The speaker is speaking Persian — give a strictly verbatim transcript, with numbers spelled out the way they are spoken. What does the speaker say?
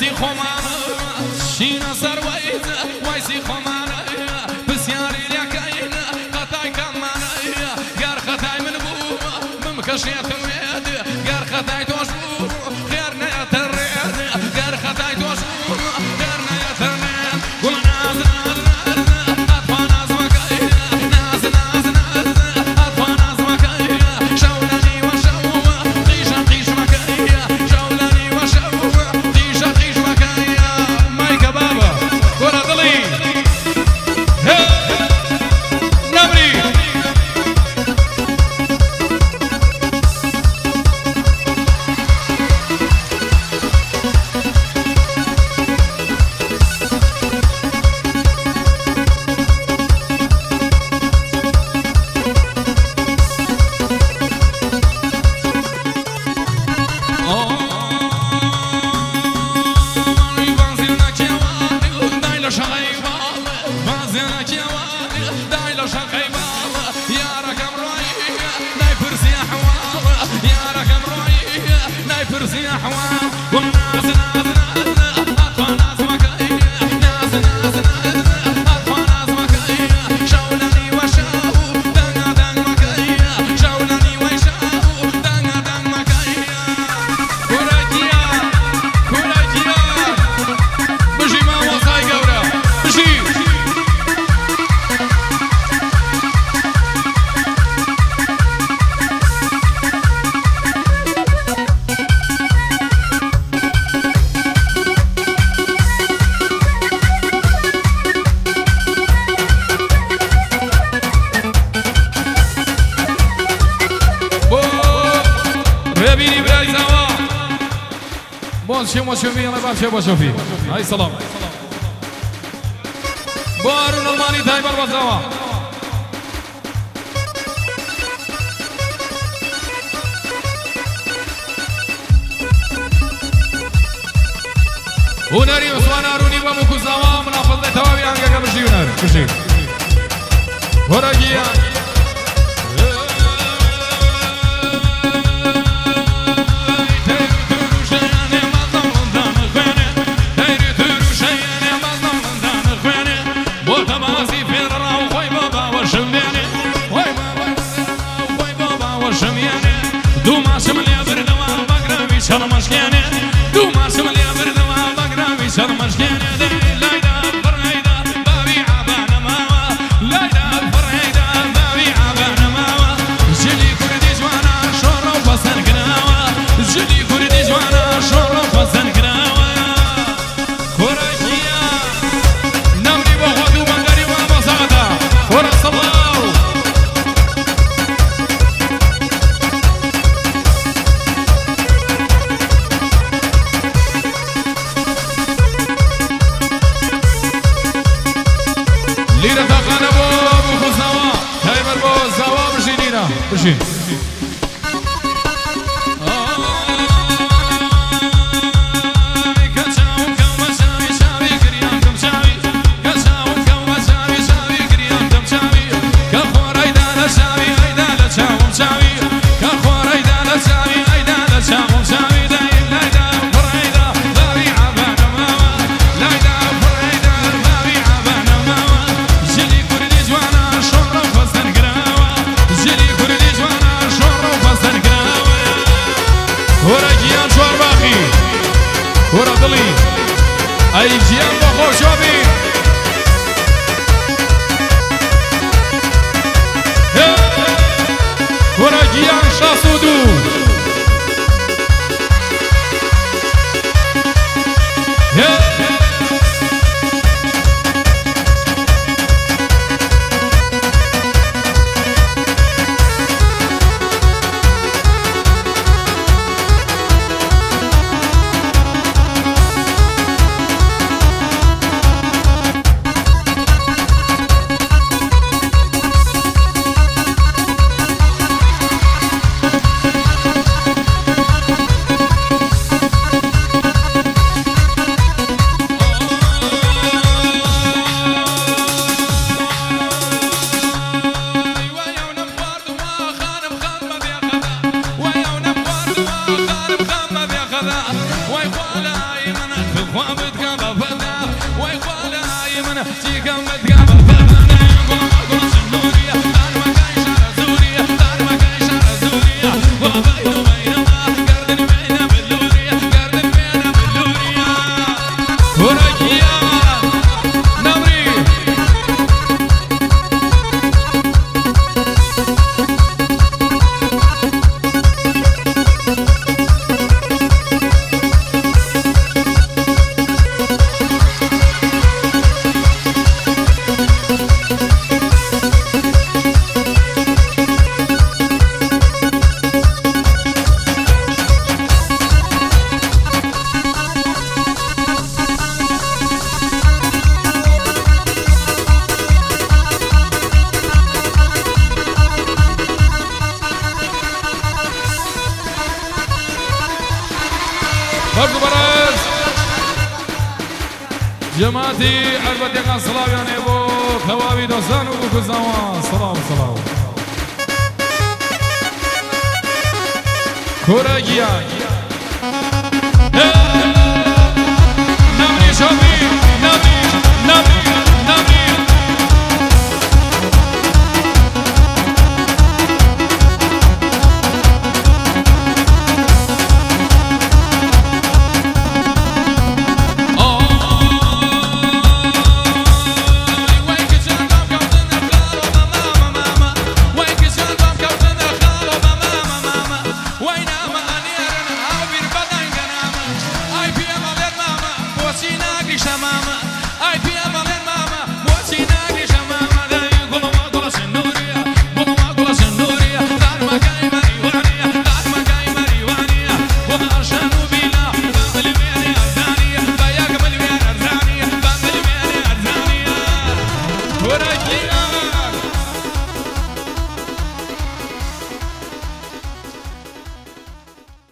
وایسی خۆمانە شینە سەر وەیزە وایسی خۆمانە پرسیاری لێکەینە خەتای کەمانە گەر خەتای من بوو من کەشێتم وێت گەر خەتای تۆش بوو خێر نەیەتە ڕێت گەر خەتای تۆش بوو خێر نەیەتە ڕێت گوڵ ناز ناز ناز ئەتوا ناز مەکەی ناز ناز ناز ئەتوا ناز مەکەی شەو لە نیوە شەو قیشە قیش مەکەی شەو لە نیوە شەو قیشە قیش مەکەی مایکە بابە وەرە دڵی نەبری شما شوفي الله يبارك شما شوفي هاي سلام بارون الماني تايبر وزاوا هنري عثمان هاروني ومكوزاوا منافذ توابي عنك بشي هنر بشي هرقيا بشین أي جيان بخوشوبي ورا جيان شاسودو وابتقى بفنا ويقول من تيقى متقى بفنا وما سوريا دار ما كاين شارع سوريا دار ما كاين شارع سوريا وبينه بينما قردن بينا باللوريا قردن بينا باللوريا ورقيا نمري برضو براز جماعتي البته كان صلاة يعني بو خوابي دوستان وبو كزاوان صلاة صلاة كوراجيا نمني شوفي